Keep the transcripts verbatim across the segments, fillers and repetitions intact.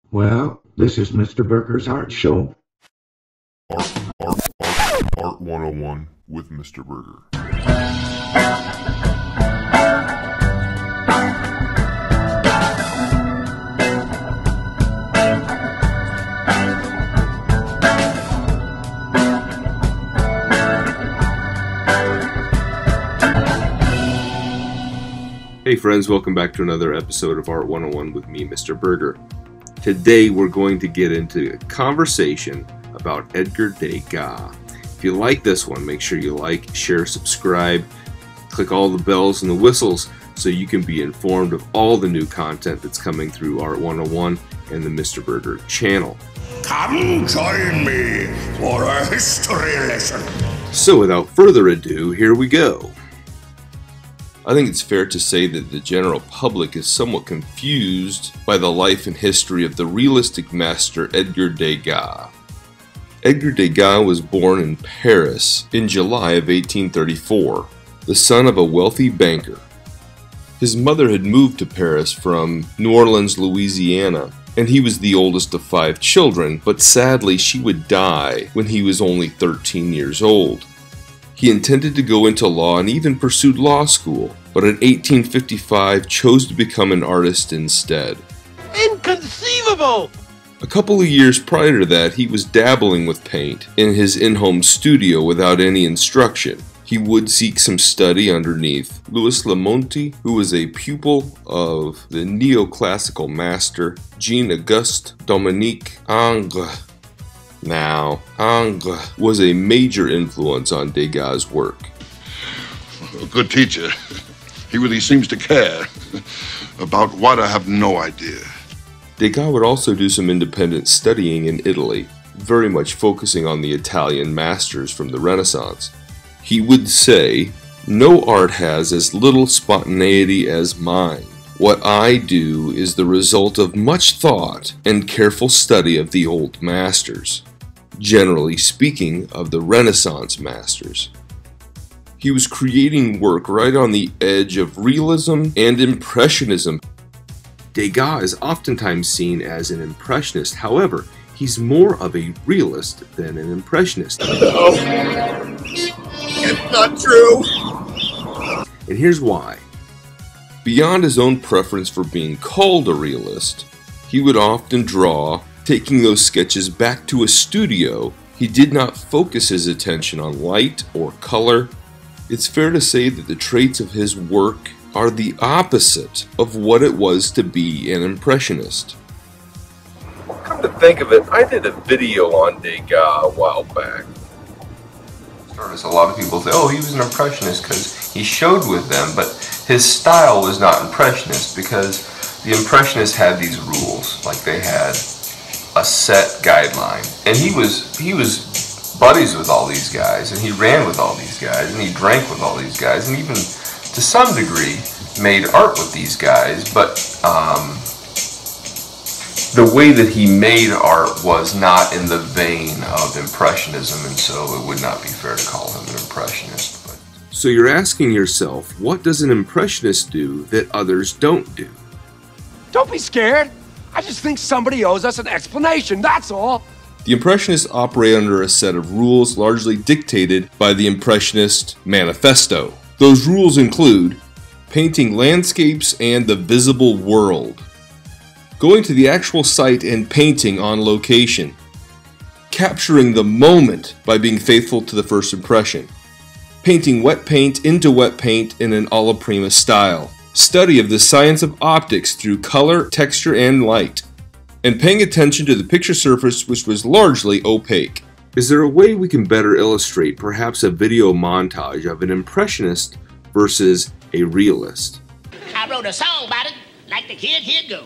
Well, this is Mister Berger's Art Show. Art, art, art, art one oh one with Mister Berger. Hey friends, welcome back to another episode of Art one oh one with me, Mister Berger. Today we're going to get into a conversation about Edgar Degas. If you like this one, make sure you like, share, subscribe, click all the bells and the whistles so you can be informed of all the new content that's coming through Art one oh one and the Mister Berger channel. Come join me for a history lesson. So without further ado, here we go. I think it's fair to say that the general public is somewhat confused by the life and history of the realistic master Edgar Degas. Edgar Degas was born in Paris in July of eighteen thirty-four, the son of a wealthy banker. His mother had moved to Paris from New Orleans, Louisiana, and he was the oldest of five children, but sadly she would die when he was only thirteen years old. He intended to go into law and even pursued law school, but in eighteen fifty-five chose to become an artist instead. Inconceivable! A couple of years prior to that, he was dabbling with paint in his in-home studio without any instruction. He would seek some study underneath Louis Lamonti, who was a pupil of the neoclassical master Jean-Auguste Dominique Ingres. Now, Ingres was a major influence on Degas' work. A good teacher. He really seems to care. About what, I have no idea. Degas would also do some independent studying in Italy, very much focusing on the Italian masters from the Renaissance. He would say, "No art has as little spontaneity as mine. What I do is the result of much thought and careful study of the old masters, generally speaking of the Renaissance masters." He was creating work right on the edge of realism and impressionism. Degas is oftentimes seen as an impressionist, however, he's more of a realist than an impressionist. No. It's not true. And here's why. Beyond his own preference for being called a realist, he would often draw, taking those sketches back to a studio. He did not focus his attention on light or color. It's fair to say that the traits of his work are the opposite of what it was to be an impressionist. Come to think of it, I did a video on Degas a while back. A lot of people say, oh, he was an impressionist because he showed with them, but his style was not impressionist because the impressionists had these rules, like they had a set guideline, and he was he was buddies with all these guys, and he ran with all these guys, and he drank with all these guys, and even to some degree made art with these guys, but um, the way that he made art was not in the vein of impressionism, and so it would not be fair to call him an impressionist. But. So you're asking yourself, what does an impressionist do that others don't do? Don't be scared. I just think somebody owes us an explanation, that's all. The Impressionists operate under a set of rules largely dictated by the Impressionist Manifesto. Those rules include painting landscapes and the visible world, going to the actual site and painting on location, capturing the moment by being faithful to the first impression, painting wet paint into wet paint in an alla prima style, study of the science of optics through color, texture, and light, and paying attention to the picture surface, which was largely opaque. Is there a way we can better illustrate perhaps a video montage of an impressionist versus a realist? I wrote a song about it, like the kid, here it go.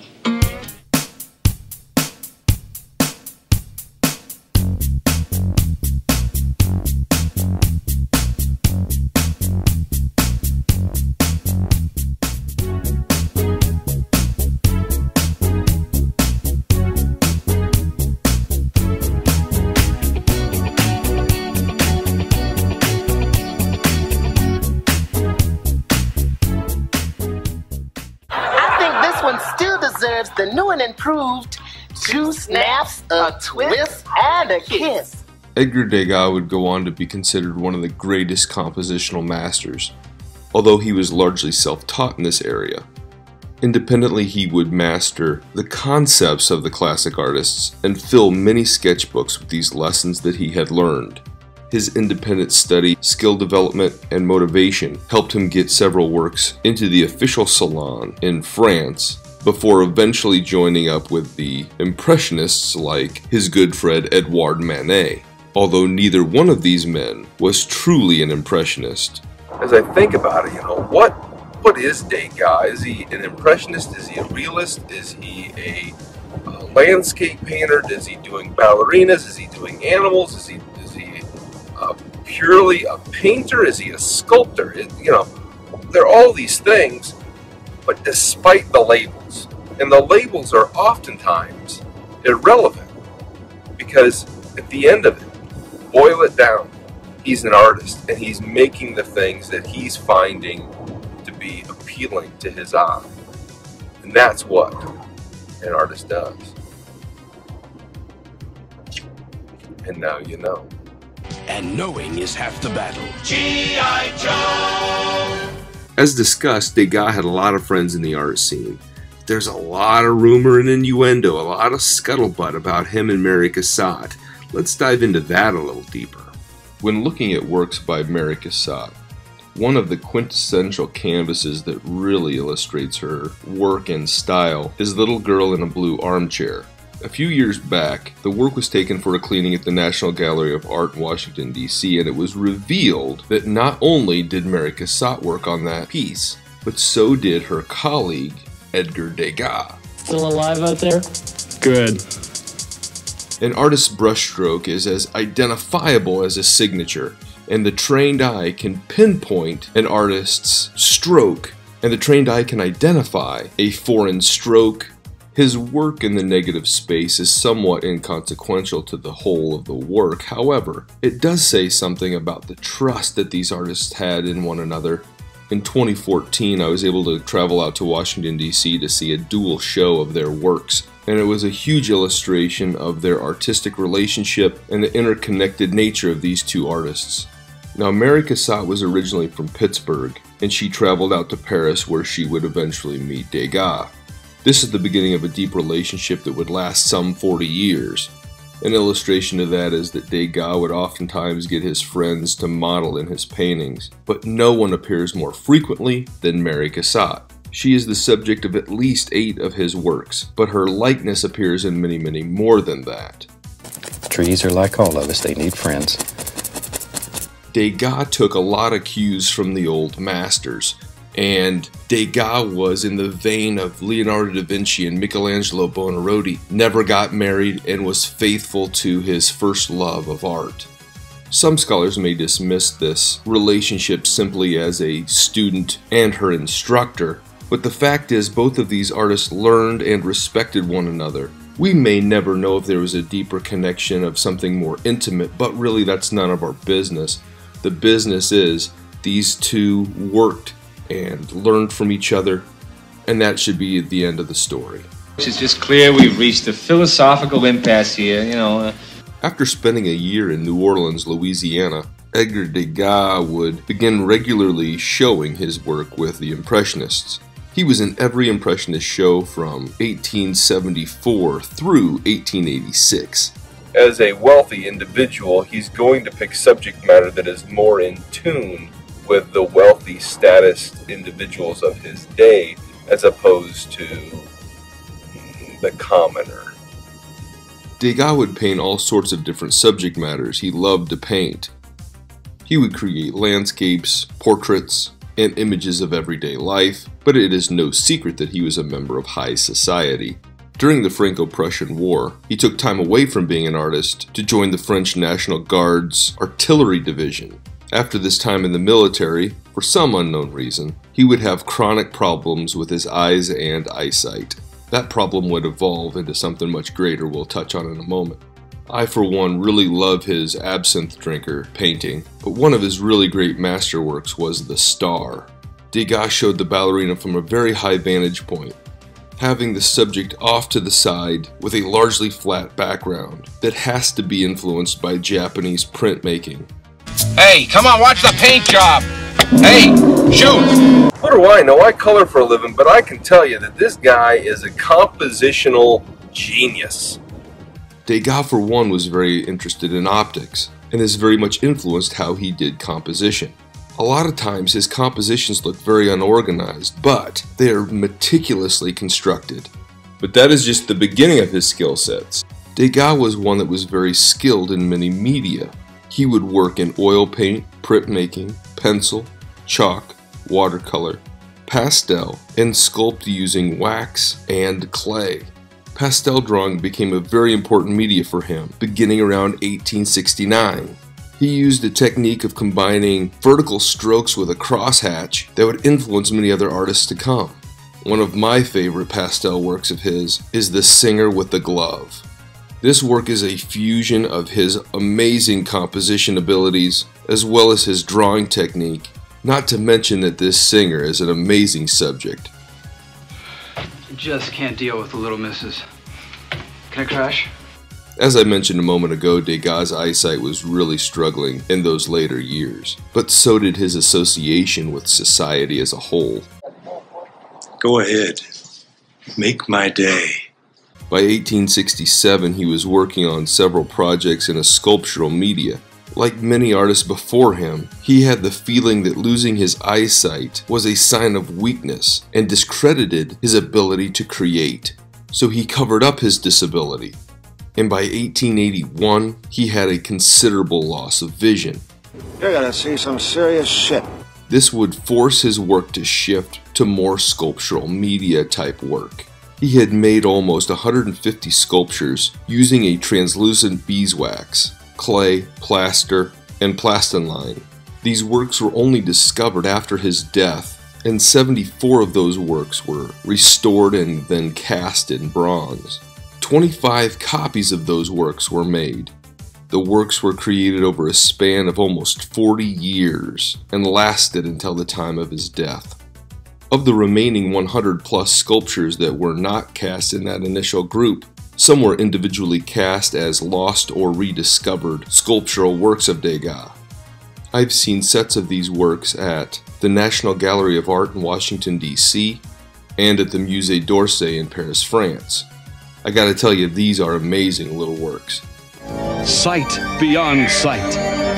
The new and improved two snaps, a twist, and a kiss. Edgar Degas would go on to be considered one of the greatest compositional masters, although he was largely self-taught in this area. Independently, he would master the concepts of the classic artists and fill many sketchbooks with these lessons that he had learned. His independent study, skill development, and motivation helped him get several works into the official salon in France before eventually joining up with the Impressionists like his good friend Edouard Manet, although neither one of these men was truly an Impressionist. As I think about it, you know, what what is Degas? Is he an Impressionist? Is he a realist? Is he a uh, landscape painter? Is he doing ballerinas? Is he doing animals? Is he is he uh, purely a painter? Is he a sculptor? It, you know, there are all these things, but despite the labels, and the labels are oftentimes irrelevant, because at the end of it, boil it down, he's an artist, and he's making the things that he's finding to be appealing to his eye. And that's what an artist does. And now you know. And knowing is half the battle. G I. Joe! As discussed, Degas had a lot of friends in the art scene. There's a lot of rumor and innuendo, a lot of scuttlebutt about him and Mary Cassatt. Let's dive into that a little deeper. When looking at works by Mary Cassatt, one of the quintessential canvases that really illustrates her work and style is Little Girl in a Blue Armchair. A few years back, the work was taken for a cleaning at the National Gallery of Art in Washington, D C, and it was revealed that not only did Mary Cassatt work on that piece, but so did her colleague, Edgar Degas. Still alive out there? Good. An artist's brushstroke is as identifiable as a signature, and the trained eye can pinpoint an artist's stroke, and the trained eye can identify a foreign stroke. His work in the negative space is somewhat inconsequential to the whole of the work. However, it does say something about the trust that these artists had in one another. In twenty fourteen, I was able to travel out to Washington, D C to see a dual show of their works, and it was a huge illustration of their artistic relationship and the interconnected nature of these two artists. Now, Mary Cassatt was originally from Pittsburgh, and she traveled out to Paris where she would eventually meet Degas. This is the beginning of a deep relationship that would last some forty years. An illustration of that is that Degas would oftentimes get his friends to model in his paintings, but no one appears more frequently than Mary Cassatt. She is the subject of at least eight of his works, but her likeness appears in many, many more than that. Trees are like all of us, they need friends. Degas took a lot of cues from the old masters, and Degas was in the vein of Leonardo da Vinci and Michelangelo Buonarroti, never got married and was faithful to his first love of art. Some scholars may dismiss this relationship simply as a student and her instructor, but the fact is both of these artists learned and respected one another. We may never know if there was a deeper connection of something more intimate, but really that's none of our business. The business is these two worked and learned from each other, and that should be the end of the story. It's just clear we've reached a philosophical impasse here, you know. Uh... After spending a year in New Orleans, Louisiana, Edgar Degas would begin regularly showing his work with the Impressionists. He was in every Impressionist show from eighteen seventy-four through eighteen eighty-six. As a wealthy individual, he's going to pick subject matter that is more in tune with the wealthy status individuals of his day, as opposed to the commoner. Degas would paint all sorts of different subject matters he loved to paint. He would create landscapes, portraits, and images of everyday life, but it is no secret that he was a member of high society. During the Franco-Prussian War, he took time away from being an artist to join the French National Guard's artillery division. After this time in the military, for some unknown reason, he would have chronic problems with his eyes and eyesight. That problem would evolve into something much greater we'll touch on in a moment. I, for one, really love his Absinthe Drinker painting, but one of his really great masterworks was The Star. Degas showed the ballerina from a very high vantage point. having the subject off to the side with a largely flat background that has to be influenced by Japanese printmaking. Hey, come on, watch the paint job. Hey, shoot. What do I know? I color for a living, but I can tell you that this guy is a compositional genius. Degas, for one, was very interested in optics, and has very much influenced how he did composition. A lot of times his compositions look very unorganized, but they are meticulously constructed. But that is just the beginning of his skill sets. Degas was one that was very skilled in many media. He would work in oil paint, printmaking, pencil, chalk, watercolor, pastel, and sculpt using wax and clay. Pastel drawing became a very important media for him, beginning around eighteen sixty-nine. He used a technique of combining vertical strokes with a crosshatch that would influence many other artists to come. One of my favorite pastel works of his is The Singer with the Glove. This work is a fusion of his amazing composition abilities as well as his drawing technique, not to mention that this singer is an amazing subject. Just can't deal with the little missus. Can I crash? As I mentioned a moment ago, Degas' eyesight was really struggling in those later years, but so did his association with society as a whole. Go ahead. Make my day. By eighteen sixty-seven, he was working on several projects in a sculptural media. Like many artists before him, he had the feeling that losing his eyesight was a sign of weakness and discredited his ability to create. So he covered up his disability. And by eighteen eighty-one, he had a considerable loss of vision. You're gonna see some serious shit. This would force his work to shift to more sculptural media type work. He had made almost one hundred fifty sculptures using a translucent beeswax, clay, plaster, and plastilene. These works were only discovered after his death, and seventy-four of those works were restored and then cast in bronze. twenty-five copies of those works were made. The works were created over a span of almost forty years and lasted until the time of his death. Of the remaining one hundred plus sculptures that were not cast in that initial group, some were individually cast as lost or rediscovered sculptural works of Degas. I've seen sets of these works at the National Gallery of Art in Washington, D C and at the Musée d'Orsay in Paris, France. I gotta tell you, these are amazing little works. Sight beyond sight.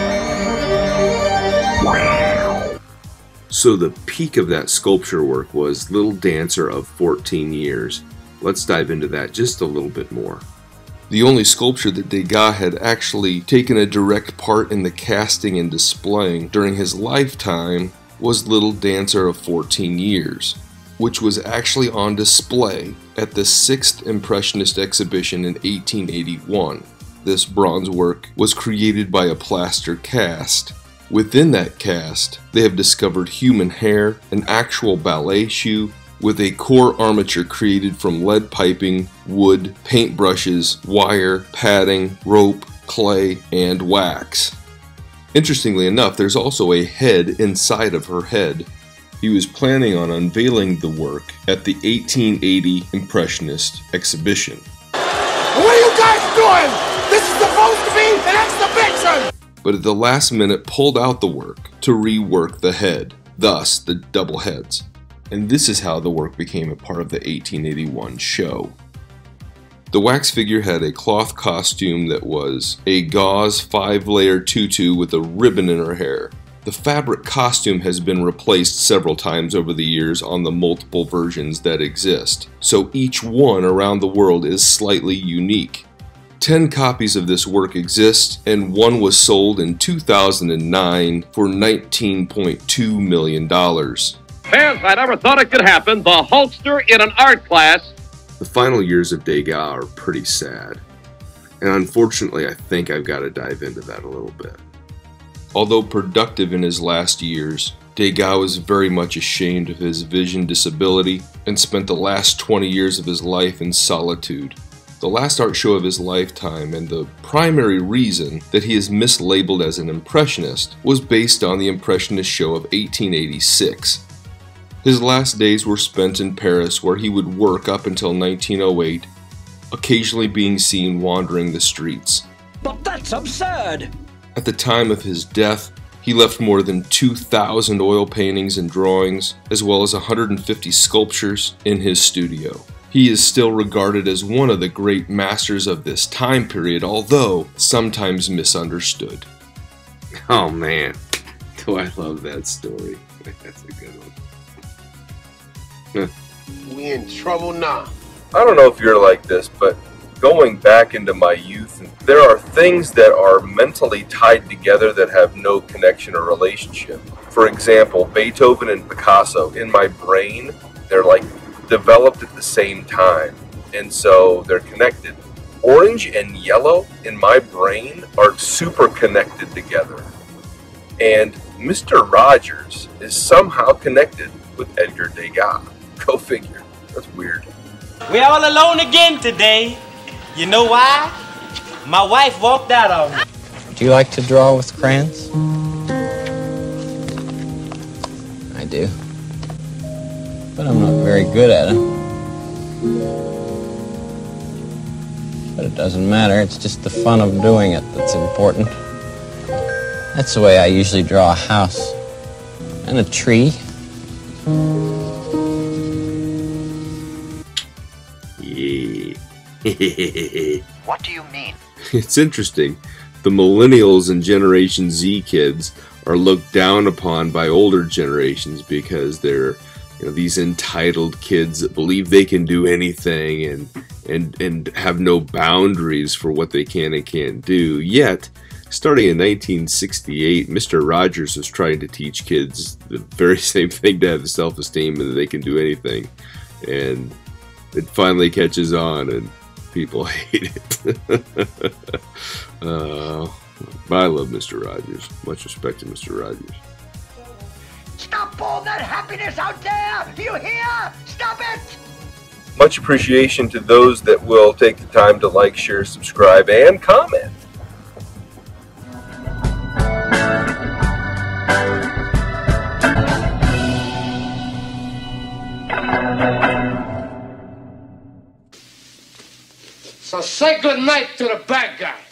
So the peak of that sculpture work was Little Dancer of fourteen years. Let's dive into that just a little bit more. The only sculpture that Degas had actually taken a direct part in the casting and displaying during his lifetime was Little Dancer of fourteen years, which was actually on display at the sixth Impressionist exhibition in eighteen eighty-one. This bronze work was created by a plaster cast. Within that cast, they have discovered human hair, an actual ballet shoe, with a core armature created from lead piping, wood, paintbrushes, wire, padding, rope, clay, and wax. Interestingly enough, there's also a head inside of her head. He was planning on unveiling the work at the eighteen eighty Impressionist exhibition. What are you guys doing? This is supposed to be an exhibition! But at the last minute pulled out the work to rework the head, thus the double heads. And this is how the work became a part of the eighteen eighty-one show. The wax figure had a cloth costume that was a gauze five-layer tutu with a ribbon in her hair. The fabric costume has been replaced several times over the years on the multiple versions that exist, so each one around the world is slightly unique. Ten copies of this work exist, and one was sold in two thousand nine for nineteen point two million dollars. Fans, I never thought it could happen. The Hulkster in an art class. The final years of Degas are pretty sad, and unfortunately I think I've got to dive into that a little bit. Although productive in his last years, Degas was very much ashamed of his vision disability and spent the last twenty years of his life in solitude. The last art show of his lifetime, and the primary reason that he is mislabeled as an Impressionist, was based on the Impressionist show of eighteen eighty-six. His last days were spent in Paris, where he would work up until nineteen oh eight, occasionally being seen wandering the streets. But that's absurd! At the time of his death, he left more than two thousand oil paintings and drawings, as well as one hundred fifty sculptures in his studio. He is still regarded as one of the great masters of this time period, although sometimes misunderstood. Oh man, do I love that story. That's a good one. We in trouble now. I don't know if you're like this, but going back into my youth, there are things that are mentally tied together that have no connection or relationship. For example, Beethoven and Picasso, in my brain, they're like developed at the same time, and so they're connected. Orange and yellow in my brain are super connected together. And Mister Rogers is somehow connected with Edgar Degas. Go figure. That's weird. We're all alone again today. You know why? My wife walked out on me. Do you like to draw with crayons? I do. But I'm not very good at it. But it doesn't matter. It's just the fun of doing it that's important. That's the way I usually draw a house. And a tree. What do you mean? It's interesting. The millennials and Generation Z kids are looked down upon by older generations because they're, you know, these entitled kids that believe they can do anything and and and have no boundaries for what they can and can't do. Yet, starting in nineteen sixty-eight, Mister Rogers was trying to teach kids the very same thing, to have the self-esteem and that they can do anything. And it finally catches on and people hate it. uh, but I love Mister Rogers. Much respect to Mister Rogers. Stop all that happiness out there! You hear? Stop it! Much appreciation to those that will take the time to like, share, subscribe, and comment. So say goodnight to the bad guy.